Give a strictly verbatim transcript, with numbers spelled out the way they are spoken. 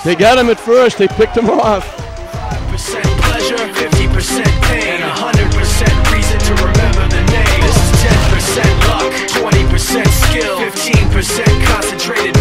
They got him at first. They picked him off. five percent pleasure, fifty percent pain, one hundred percent reason to remember the name. This is ten percent luck, twenty percent skill, fifteen percent concentrated